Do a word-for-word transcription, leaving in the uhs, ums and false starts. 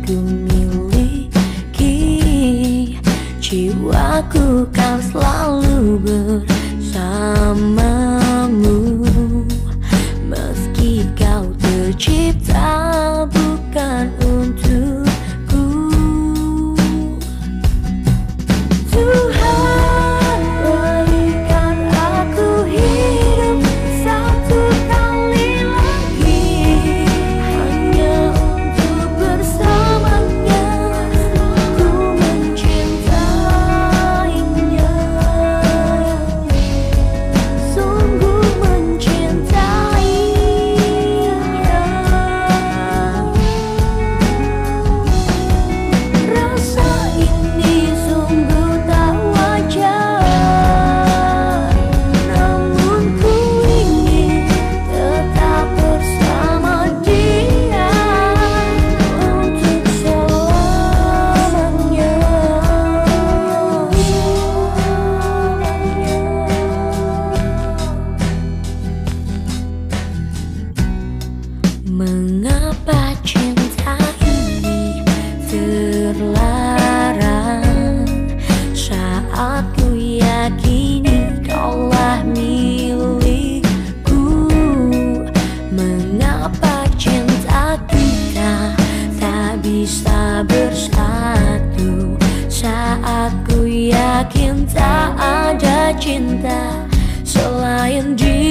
ku miliki. Jiwaku kan selalu bersamamu, meski kau tercipta bukan untukku. Tuhan berikan aku hidup satu kali lagi, hanya untuk bersamanya. Ku mencintainya, sungguh mencintainya. Rasa ini sungguh tak wajar, namun ku ingin tetap bersama dia untuk selamanya. Mengapa cinta ini terlarang saat ku yakini kaulah milikku? Mengapa cinta kita tak bisa bersatu saat ku yakin tak ada cinta selain dia?